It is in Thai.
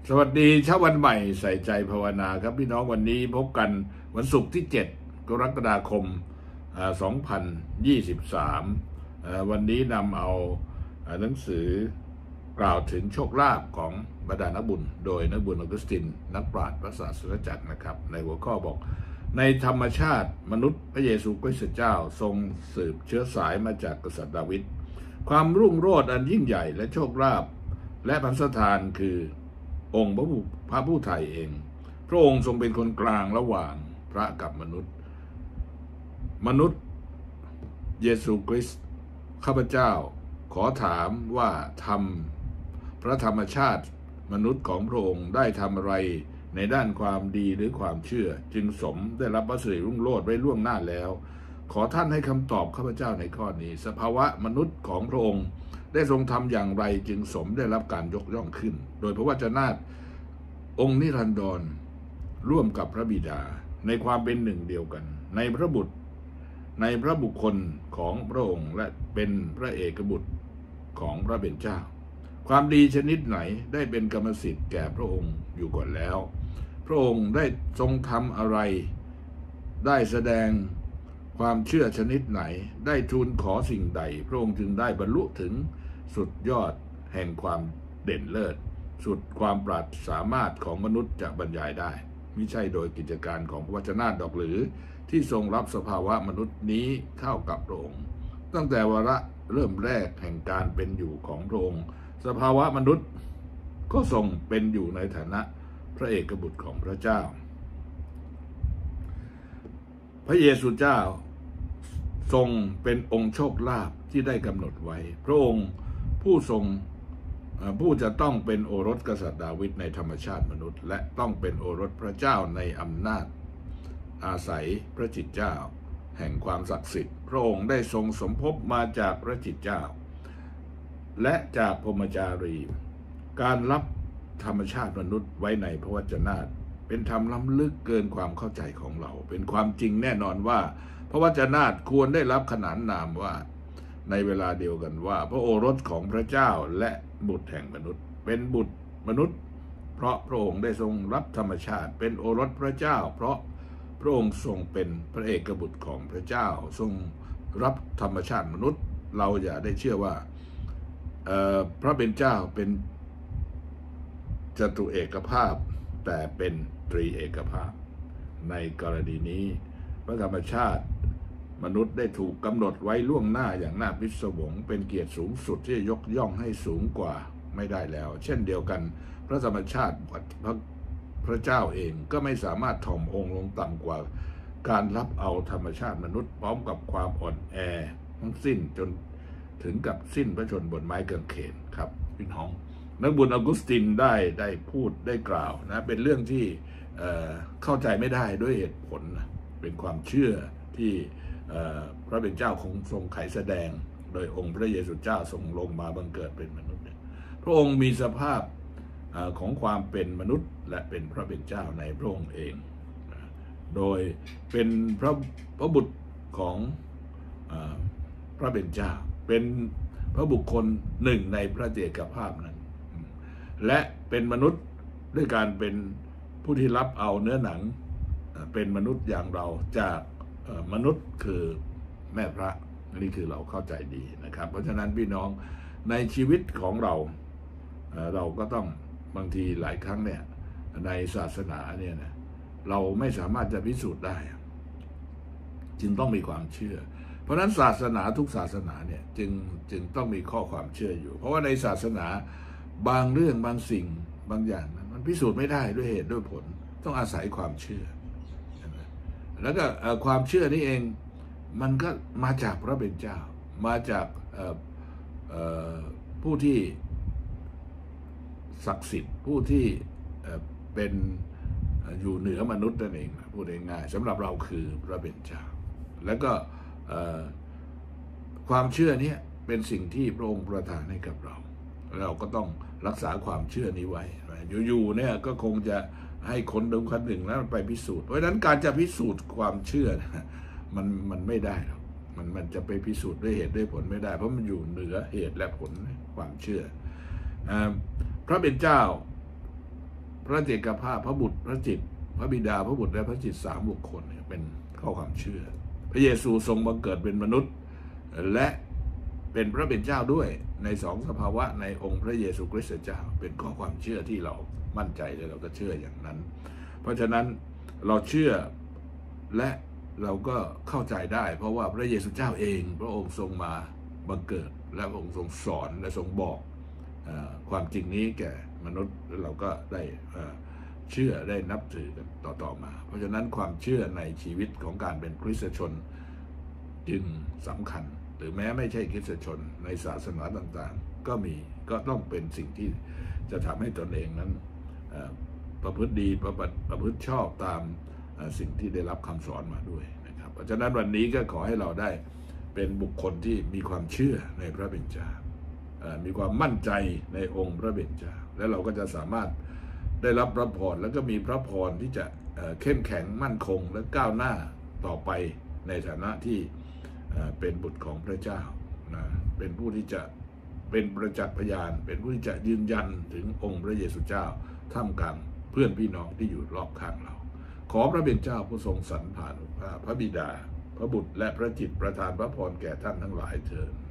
สวัสดีเช้าวันใหม่ใส่ใจภาวนาครับพี่น้องวันนี้พบกันวันศุกร์ที่7กรกฎาคม2023วันนี้นำเอาหนังสือกล่าวถึงโชคลาภของบรรดานักบุญโดยนักบุญออกุสตินนักปราชญ์พระศาสนจักรนะครับในหัวข้อบอกในธรรมชาติมนุษย์พระเยซูคริสต์เจ้าทรงสืบเชื้อสายมาจากกษัตริย์ดาวิดความรุ่งโรจน์อันยิ่งใหญ่และโชคลาภและพัสถานคือองค์พระผู้ไถ่เองพระองค์ทรงเป็นคนกลางระหว่างพระกับมนุษย์เยซูคริสต์ข้าพเจ้าขอถามว่าพระธรรมชาติมนุษย์ของพระองค์ได้ทำอะไรในด้านความดีหรือความเชื่อจึงสมได้รับพระสิริรุ่งโรจน์ไว้ล่วงหน้าแล้วขอท่านให้คำตอบข้าพเจ้าในข้อนี้สภาวะมนุษย์ของพระองค์ได้ทรงทำอย่างไรจึงสมได้รับการยกย่องขึ้นโดยพระวจนะองค์นิรันดรร่วมกับพระบิดาในความเป็นหนึ่งเดียวกันในพระบุคคลของพระองค์และเป็นพระเอกบุตรของพระเป็นเจ้าความดีชนิดไหนได้เป็นกรรมสิทธิ์แก่พระองค์อยู่ก่อนแล้วพระองค์ได้ทรงทำอะไรได้แสดงความเชื่อชนิดไหนได้ทูลขอสิ่งใดพระองค์จึงได้บรรลุถึงสุดยอดแห่งความเด่นเลิศสุดความปราดสามารถของมนุษย์จะบรรยายได้มิใช่โดยกิจการของพระวจนะดอกหรือที่ทรงรับสภาวะมนุษย์นี้เข้ากับพระองค์ตั้งแต่วาระเริ่มแรกแห่งการเป็นอยู่ของพระองค์สภาวะมนุษย์ก็ทรงเป็นอยู่ในฐานะพระเอกบุตรของพระเจ้าพระเยซูเจ้าทรงเป็นองค์โชคลาภที่ได้กำหนดไว้พระองค์ผู้จะต้องเป็นโอรสกษัตริย์ดาวิดในธรรมชาติมนุษย์และต้องเป็นโอรสพระเจ้าในอำนาจอาศัยพระจิตเจ้าแห่งความศักดิ์สิทธิ์พระองค์ได้ทรงสมภพมาจากพระจิตเจ้าและจากพรหมจารีการรับธรรมชาติมนุษย์ไว้ในพระวจนะเป็นธรรมล้ำลึกเกินความเข้าใจของเราเป็นความจริงแน่นอนว่าพระวจนะควรได้รับขนานนามว่าในเวลาเดียวกันว่าพระโอรสของพระเจ้าและบุตรแห่งมนุษย์เป็นบุตรมนุษย์เพราะพระองค์ได้ทรงรับธรรมชาติเป็นโอรสพระเจ้าเพราะพระองค์ทรงเป็นพระเอกบุตรของพระเจ้าทรงรับธรรมชาติมนุษย์เราอย่าได้เชื่อว่าพระเป็นเจ้าเป็นจตุเอกภาพแต่เป็นตรีเอกภาพในกรณีนี้พระธรรมชาติมนุษย์ได้ถูกกำหนดไว้ล่วงหน้าอย่างน่าพิศวงเป็นเกียรติสูงสุดที่ยกย่องให้สูงกว่าไม่ได้แล้วเช่นเดียวกันพระธรรมชาติพระเจ้าเองก็ไม่สามารถถ่อมองค์ลงต่ำกว่าการรับเอาธรรมชาติมนุษย์พร้อมกับความอ่อนแอทั้งสิ้นจนถึงกับสิ้นพระชนม์บนไม้กางเขนครับพี่น้องนักบุญออกุสตินได้พูดได้กล่าวนะเป็นเรื่องที่เข้าใจไม่ได้ด้วยเหตุผลนะเป็นความเชื่อที่พระเป็นเจ้าคงทรงไขแสดงโดยองค์พระเยซูเจ้าทรงลงมาบังเกิดเป็นมนุษย์พระองค์มีสภาพของความเป็นมนุษย์และเป็นพระเป็นเจ้าในพระองค์เองโดยเป็นพระบุตรของพระเป็นเจ้าเป็นพระบุคคลหนึ่งในพระเอกภาพนั้นและเป็นมนุษย์ด้วยการเป็นผู้ที่รับเอาเนื้อหนังเป็นมนุษย์อย่างเราจากมนุษย์คือแม่พระนี่คือเราเข้าใจดีนะครับเพราะฉะนั้นพี่น้องในชีวิตของเราก็ต้องบางทีหลายครั้งเนี่ยในศาสนาเนี่ยนะเราไม่สามารถจะพิสูจน์ได้จึงต้องมีความเชื่อเพราะฉะนั้นศาสนาทุกศาสนาเนี่ยจึงต้องมีข้อความเชื่ออยู่เพราะว่าในศาสนาบางเรื่องบางสิ่งบางอย่างมันพิสูจน์ไม่ได้ด้วยเหตุด้วยผลต้องอาศัยความเชื่อแล้วก็ความเชื่อนี้เองมันก็มาจากพระเป็นเจ้ามาจากผู้ที่ศักดิ์สิทธิ์ผู้ที่เป็นอยู่เหนือมนุษย์นั่นเองพูดง่ายๆสำหรับเราคือพระเป็นเจ้าแล้วก็ความเชื่อนี้เป็นสิ่งที่พระองค์ประทานให้กับเราก็ต้องรักษาความเชื่อนี้ไว้อยู่ๆเนี่ยก็คงจะให้คนหนึ่งแล้วไปพิสูจน์เพราะฉะนั้นการจะพิสูจน์ความเชื่อมันไม่ได้หรอกมันจะไปพิสูจน์ด้วยเหตุด้วยผลไม่ได้เพราะมันอยู่เหนือเหตุและผลความเชื่อพระเป็นเจ้าพระเจกภาพพระบุตรพระจิตพระบิดาพระบุตรและพระจิตสามบุคคลเป็นข้อความเชื่อพระเยซูทรงบังเกิดเป็นมนุษย์และเป็นพระเป็นเจ้าด้วยในสองสภาวะในองค์พระเยซูคริสต์เจ้าเป็นข้อความเชื่อที่เรามั่นใจและเราก็เชื่ออย่างนั้นเพราะฉะนั้นเราเชื่อและเราก็เข้าใจได้เพราะว่าพระเยซูเจ้าเองพระองค์ทรงมาบังเกิดและพระองค์ทรงสอนและทรงบอกความจริงนี้แก่มนุษย์และเราก็ได้เชื่อได้นับถือกันต่อมาเพราะฉะนั้นความเชื่อในชีวิตของการเป็นคริสตชนจึงสำคัญหรือแม้ไม่ใช่คริสตชนในศาสนาต่างๆก็ต้องเป็นสิ่งที่จะทำให้ตนเองนั้นประพฤติดีประพฤติชอบตามสิ่งที่ได้รับคำสอนมาด้วยนะครับเพราะฉะนั้นวันนี้ก็ขอให้เราได้เป็นบุคคลที่มีความเชื่อในพระเบญจามีความมั่นใจในองค์พระเบญจาและเราก็จะสามารถได้รับพระพรแล้วก็มีพระพรที่จะเข้มแข็งมั่นคงและก้าวหน้าต่อไปในฐานะที่เป็นบุตรของพระเจ้านะเป็นผู้ที่จะเป็นประจักษ์พยานเป็นผู้ที่จะยืนยันถึงองค์พระเยซูเจ้าท่ามกลางเพื่อนพี่น้องที่อยู่รอบข้างเราขอพระเป็นเจ้าผู้ทรงสรรผ่านพระบิดาพระบุตรและพระจิตประทานพระพรแก่ท่านทั้งหลายเถิด